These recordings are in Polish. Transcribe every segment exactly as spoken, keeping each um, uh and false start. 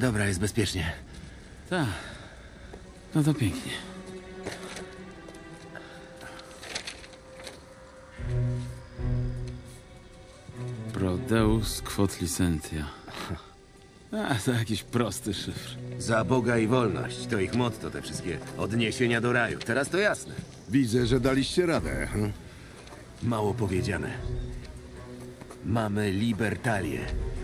Dobra, jest bezpiecznie. Tak. No to pięknie. Prodeus quod licentia. A, to jakiś prosty szyfr. Za Boga i wolność. To ich motto, te wszystkie odniesienia do raju. Teraz to jasne. Widzę, że daliście radę. hm? Mało powiedziane. Mamy libertalię.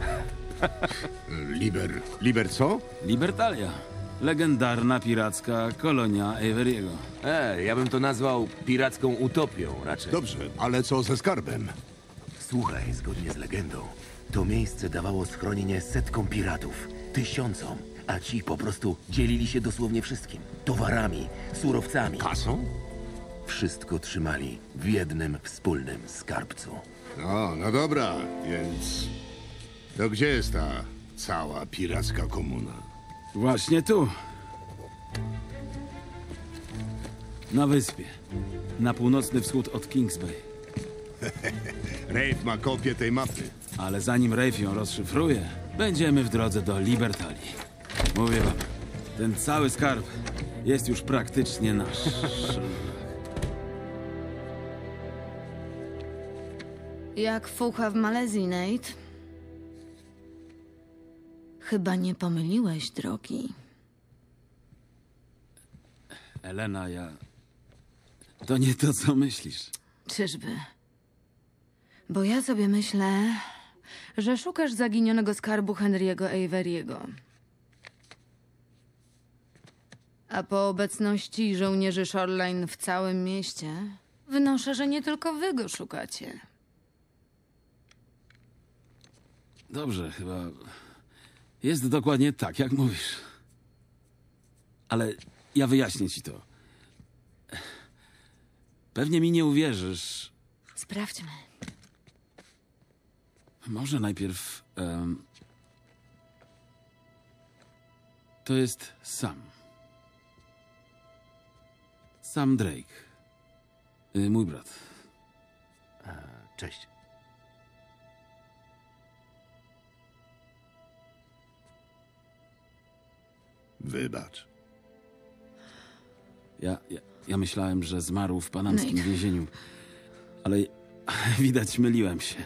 Liber... Liber co? Libertalia. Legendarna piracka kolonia Averiego. E, ja bym to nazwał piracką utopią raczej. Dobrze, ale co ze skarbem? Słuchaj, zgodnie z legendą, to miejsce dawało schronienie setkom piratów, tysiącom, a ci po prostu dzielili się dosłownie wszystkim. Towarami, surowcami. Kasą? Wszystko trzymali w jednym wspólnym skarbcu. No, no dobra, więc... To gdzie jest ta cała piracka komuna? Właśnie tu. Na wyspie. Na północny wschód od Kings Bay. Rafe ma kopię tej mapy. Ale zanim Rafe ją rozszyfruje, będziemy w drodze do Libertalii. Mówię wam, ten cały skarb jest już praktycznie nasz. Jak fucha w Malezji, Nate? Chyba nie pomyliłeś drogi. Elena, ja... To nie to, co myślisz. Czyżby? Bo ja sobie myślę, że szukasz zaginionego skarbu Henry'ego Averiego. A po obecności żołnierzy Shoreline w całym mieście, wnoszę, że nie tylko wy go szukacie. Dobrze, chyba... Jest dokładnie tak, jak mówisz. Ale ja wyjaśnię ci to. Pewnie mi nie uwierzysz. Sprawdźmy. Może najpierw... em, to jest Sam. Sam Drake. Y, mój brat. Cześć. Wybacz. Ja, ja, ja myślałem, że zmarł w panamskim Nate. więzieniu. Ale widać, myliłem się.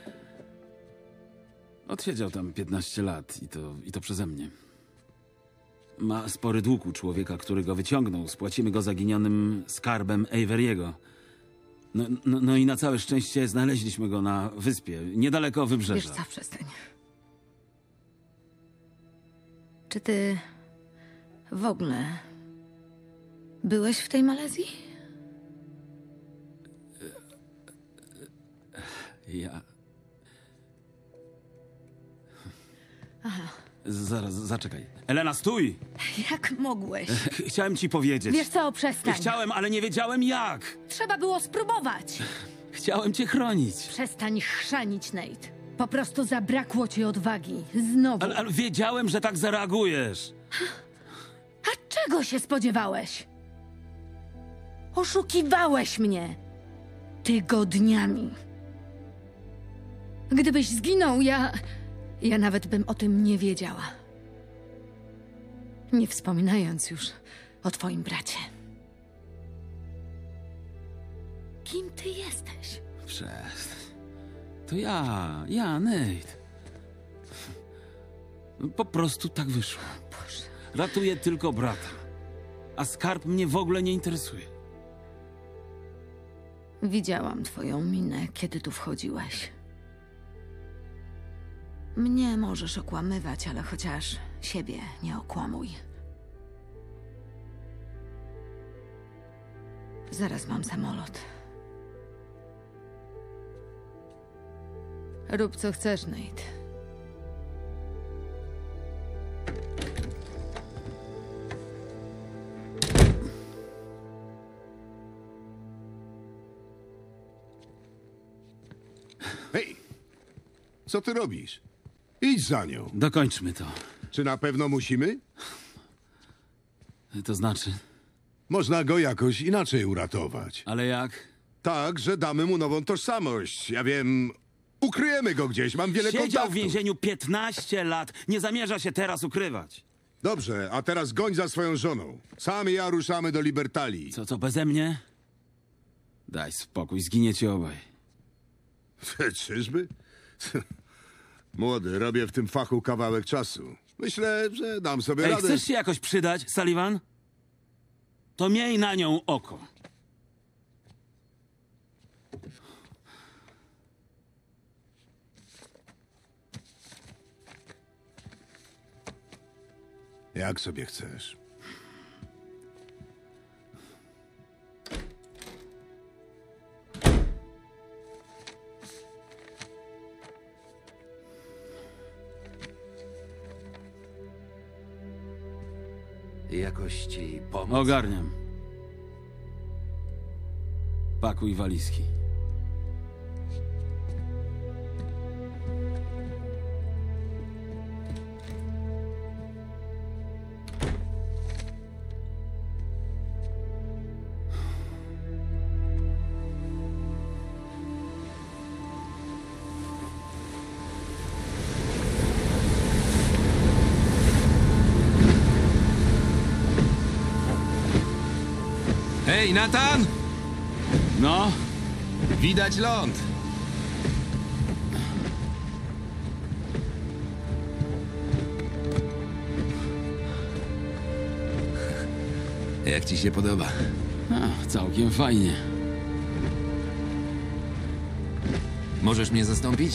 Odsiedział tam piętnaście lat i to, i to przeze mnie. Ma spory dług u człowieka, który go wyciągnął. Spłacimy go zaginionym skarbem Averiego. No, no, no i na całe szczęście znaleźliśmy go na wyspie, niedaleko Wiesz wybrzeża. co, przestań. Czy ty w ogóle byłeś w tej Malezji? Ja... Zaraz, zaczekaj. Elena, stój! Jak mogłeś? Ch- Chciałem ci powiedzieć. Wiesz co, przestań. Chciałem, ale nie wiedziałem jak. Trzeba było spróbować. Chciałem cię chronić. Przestań chrzanić, Nate. Po prostu zabrakło ci odwagi. Znowu. Ale, ale wiedziałem, że tak zareagujesz. A czego się spodziewałeś? Oszukiwałeś mnie. Tygodniami. Gdybyś zginął, ja... Ja nawet bym o tym nie wiedziała. Nie wspominając już o twoim bracie. Kim ty jesteś? Przestań. To ja, ja, Nate. Po prostu tak wyszło. Boże. Ratuję tylko brata. A skarb mnie w ogóle nie interesuje. Widziałam twoją minę, kiedy tu wchodziłeś. Mnie możesz okłamywać, ale chociaż siebie nie okłamuj. Zaraz mam samolot. Rób co chcesz, Nate. Hej! Co ty robisz? Idź za nią. Dokończmy to. Czy na pewno musimy? To znaczy... Można go jakoś inaczej uratować. Ale jak? Tak, że damy mu nową tożsamość. Ja wiem, Ukryjemy go gdzieś, mam wiele Siedział w kontaktów. więzieniu piętnaście lat. Nie zamierza się teraz ukrywać. Dobrze, a teraz goń za swoją żoną. Sam i ja ruszamy do Libertalii. Co, co, beze mnie? Daj spokój, zginiecie obaj. Czyżby? Młody, robię w tym fachu kawałek czasu. Myślę, że dam sobie Ej, radę. chcesz się jakoś przydać, Sullivan? To miej na nią oko. Jak sobie chcesz. Jakoś ci pomóc? Ogarniam. Pakuj walizki. Hej, Nathan! No, Widać ląd. Jak ci się podoba? a, całkiem fajnie. Możesz mnie zastąpić?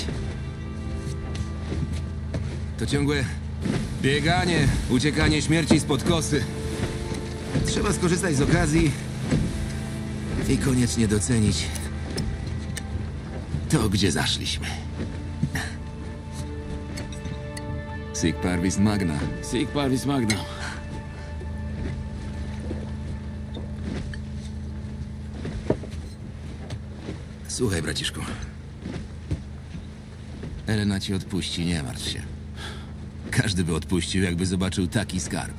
To ciągłe bieganie, uciekanie śmierci spod kosy. Trzeba skorzystać z okazji i koniecznie docenić to, gdzie zaszliśmy. Sic parvis magna. Sic parvis magna. Słuchaj, braciszku. Elena ci odpuści, nie martw się. Każdy by odpuścił, jakby zobaczył taki skarb.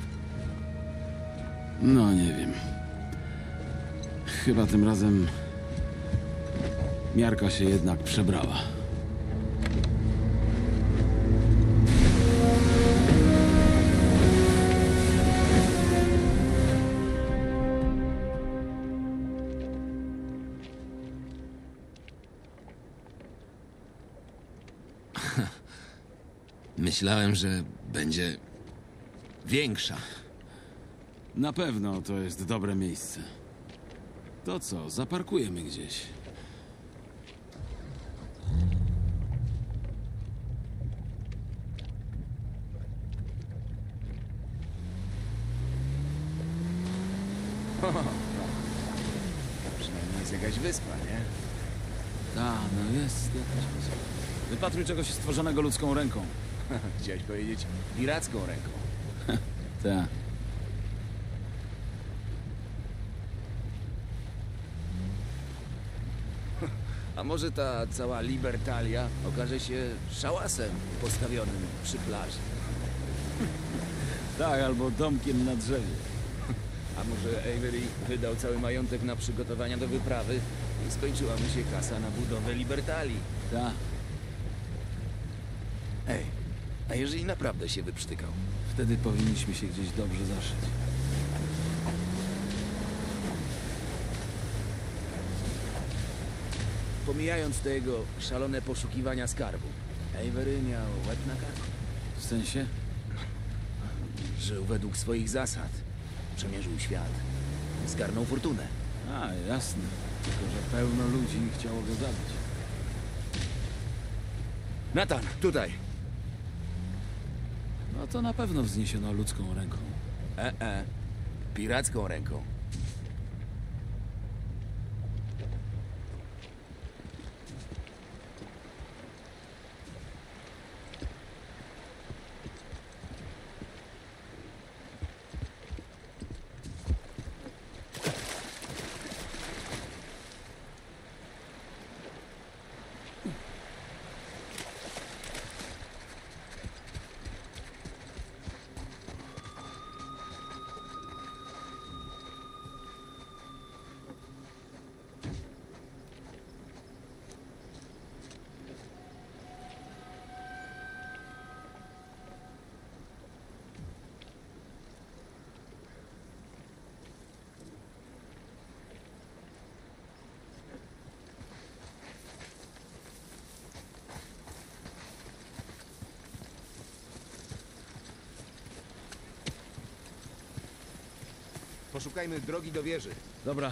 No, nie wiem. Chyba tym razem miarka się jednak przebrała. Myślałem, że będzie większa. Na pewno to jest dobre miejsce. To co, zaparkujemy gdzieś. Przynajmniej jest jakaś wyspa, nie? Ta, no jest jakaś wyspa. Wypatruj czegoś stworzonego ludzką ręką. Chciałeś powiedzieć piracką ręką. Ta. A może ta cała Libertalia okaże się szałasem postawionym przy plaży? Tak, albo domkiem na drzewie. A może Avery wydał cały majątek na przygotowania do wyprawy i skończyła mu się kasa na budowę Libertalii? Ta. Ej, a jeżeli naprawdę się wyprztykał? Wtedy powinniśmy się gdzieś dobrze zaszyć. Pomijając te jego szalone poszukiwania skarbu, Avery miał łeb na karku. W sensie? Żył według swoich zasad. Przemierzył świat. Zgarnął fortunę. A, jasne. Tylko, że pełno ludzi chciało go zabić. Nathan, tutaj! No to na pewno wzniesiono ludzką ręką. E, e. Piracką ręką. Poszukajmy drogi do wieży. Dobra.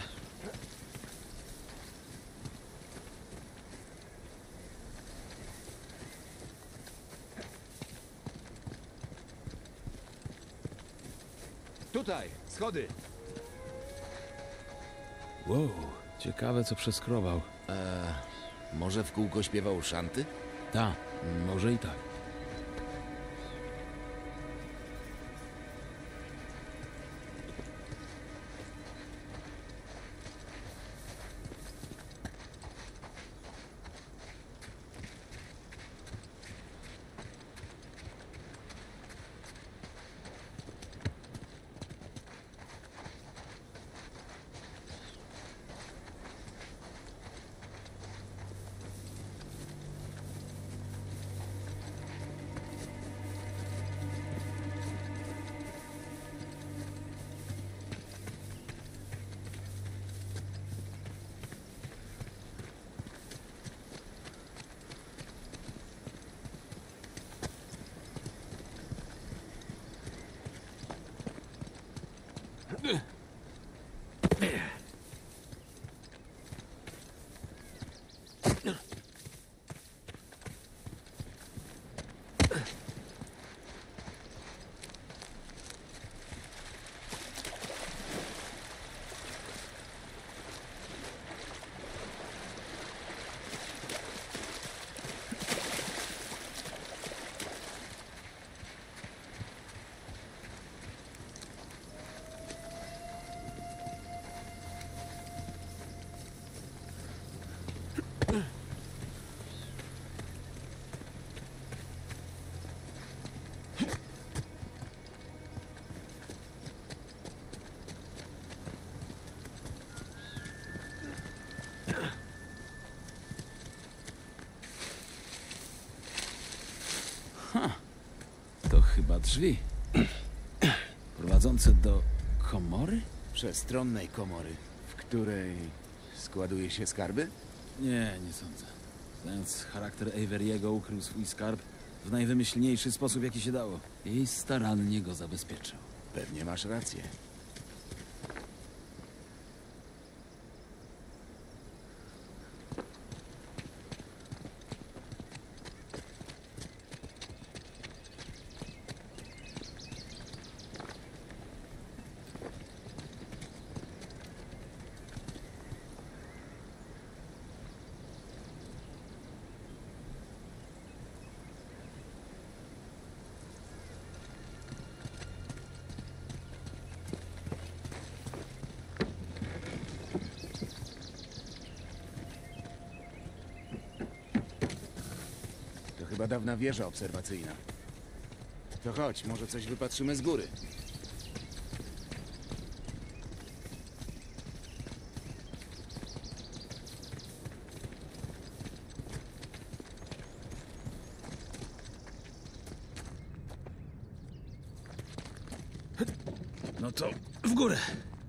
Tutaj, schody. Wow, ciekawe co przeskrobał. Może w kółko śpiewał szanty? Ta, może i tak. To chyba drzwi. Prowadzące do komory? Przestronnej komory, w której składuje się skarby? Nie, nie sądzę. Znając charakter Averiego, ukrył swój skarb w najwymyślniejszy sposób, jaki się dało. I starannie go zabezpieczył. Pewnie masz rację. Chyba dawna wieża obserwacyjna. To chodź, może coś wypatrzymy z góry. No to w górę.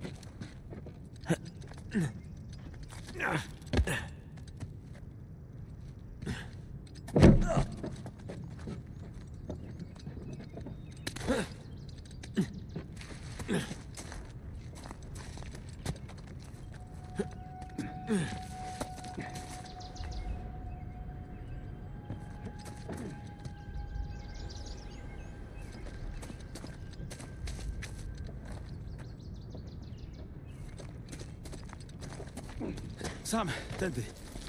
Sam, tędy.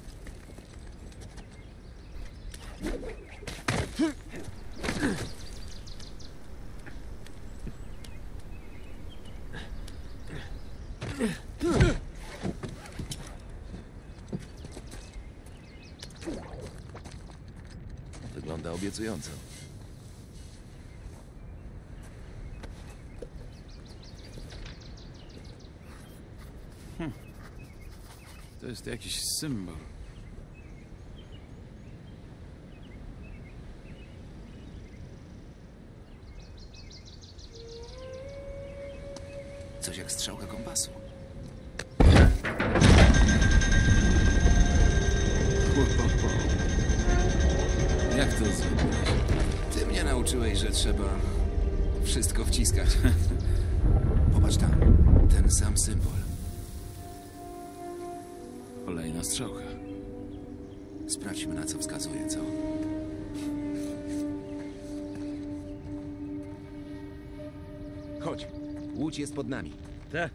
Wygląda obiecująco. To jest jakiś symbol. Coś jak strzałka kompasu. Jak to zrobiłeś? Ty mnie nauczyłeś, że trzeba wszystko wciskać. Popatrz tam. Ten sam symbol. Kolejna strzałka. Sprawdźmy, na co wskazuje, co? Chodź. Łódź jest pod nami. Tak.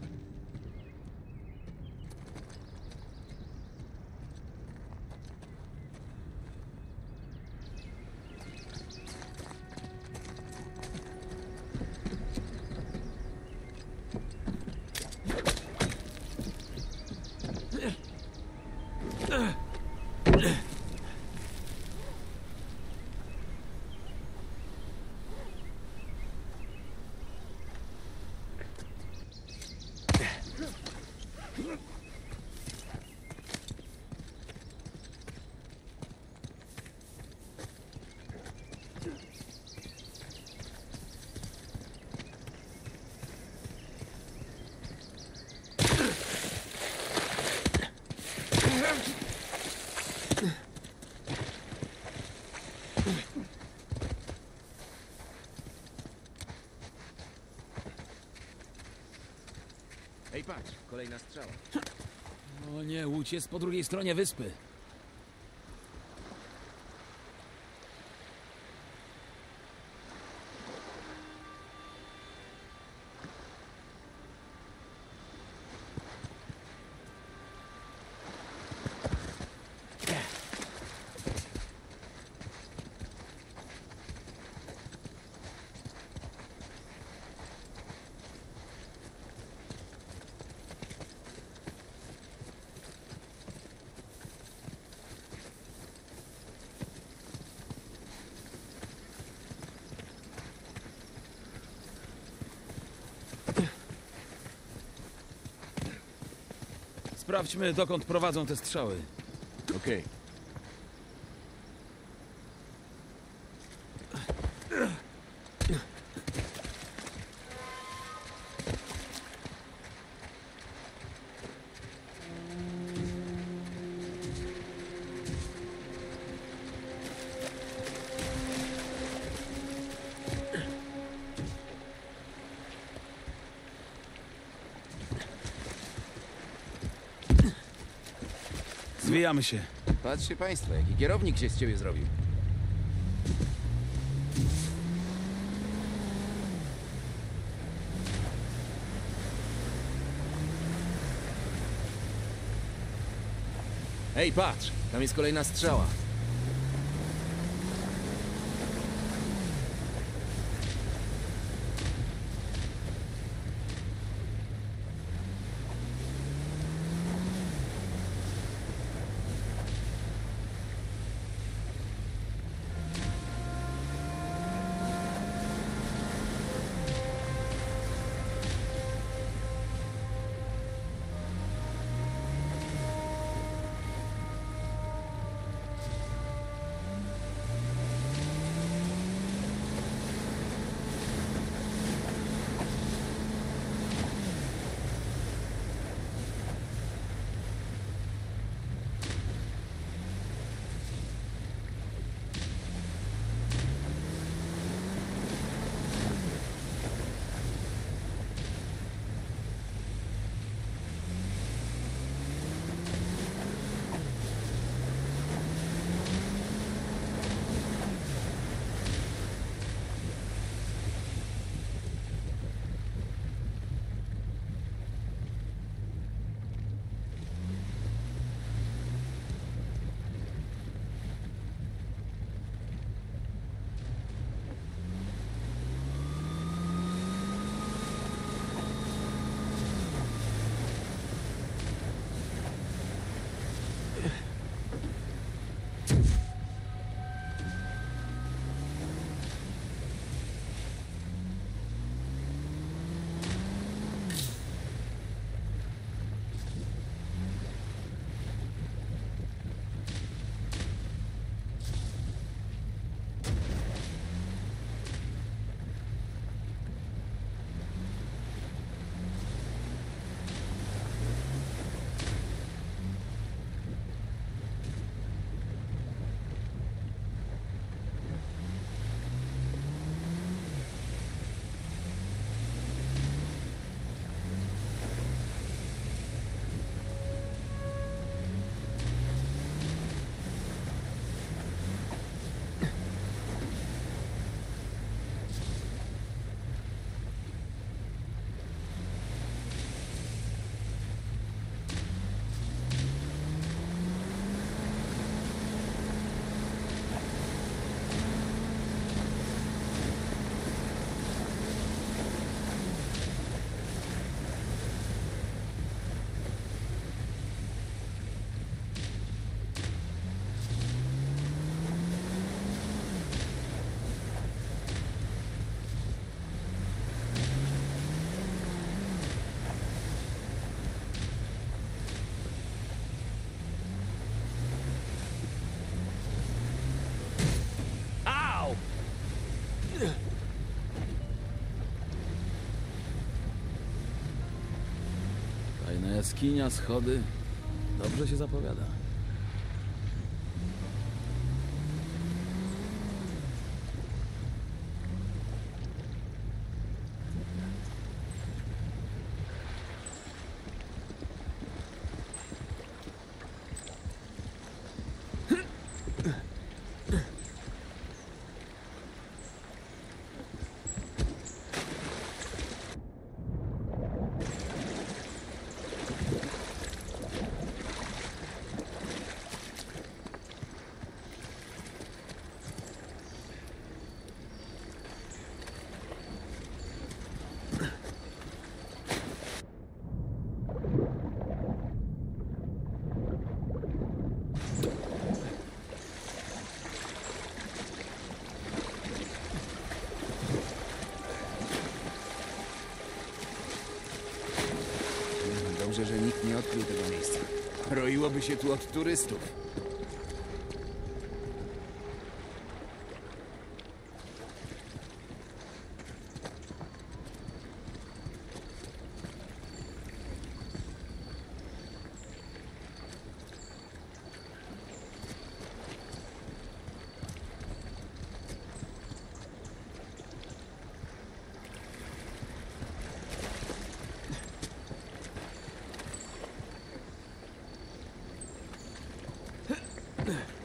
Ej, patrz, kolejna strzała. O nie, łódź jest po drugiej stronie wyspy. Sprawdźmy, dokąd prowadzą te strzały. Okej. Zwijamy się. Patrzcie państwo, jaki kierownik się z ciebie zrobił. Ej, patrz! Tam jest kolejna strzała. Tajna jaskinia, schody. Dobrze się zapowiada. Dobrze, że nikt nie odkrył tego miejsca. Roiłoby się tu od turystów. Ugh.